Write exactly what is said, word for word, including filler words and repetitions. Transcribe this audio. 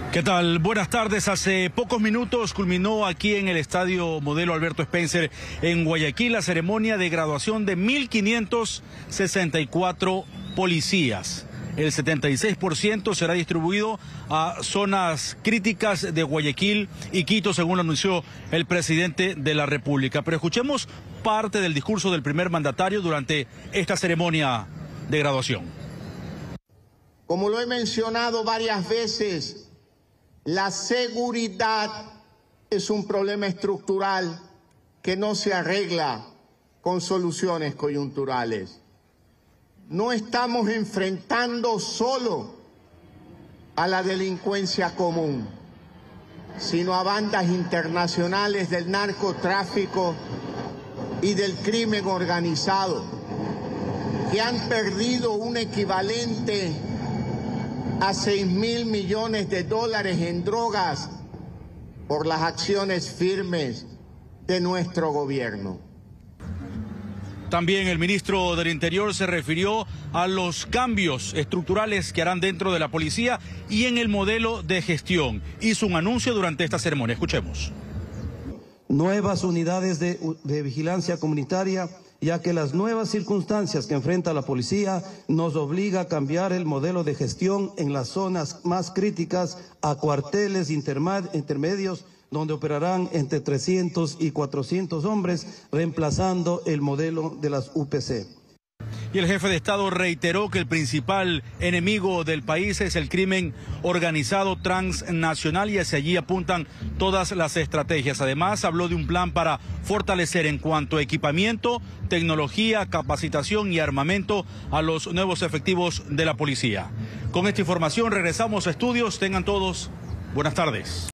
¿Qué tal? Buenas tardes. Hace pocos minutos culminó aquí en el Estadio Modelo Alberto Spencer en Guayaquil la ceremonia de graduación de mil quinientos sesenta y cuatro policías. El setenta y seis por ciento será distribuido a zonas críticas de Guayaquil y Quito, según lo anunció el presidente de la República. Pero escuchemos parte del discurso del primer mandatario durante esta ceremonia de graduación. Como lo he mencionado varias veces, la seguridad es un problema estructural que no se arregla con soluciones coyunturales. No estamos enfrentando solo a la delincuencia común, sino a bandas internacionales del narcotráfico y del crimen organizado, que han perdido un equivalente a seis mil millones de dólares en drogas por las acciones firmes de nuestro gobierno. También el ministro del Interior se refirió a los cambios estructurales que harán dentro de la policía y en el modelo de gestión. Hizo un anuncio durante esta ceremonia. Escuchemos. Nuevas unidades de, de vigilancia comunitaria, ya que las nuevas circunstancias que enfrenta la policía nos obliga a cambiar el modelo de gestión en las zonas más críticas a cuarteles intermedios, donde operarán entre trescientos y cuatrocientos hombres, reemplazando el modelo de las U P C. Y el jefe de Estado reiteró que el principal enemigo del país es el crimen organizado transnacional y hacia allí apuntan todas las estrategias. Además, habló de un plan para fortalecer en cuanto a equipamiento, tecnología, capacitación y armamento a los nuevos efectivos de la policía. Con esta información regresamos a estudios. Tengan todos buenas tardes.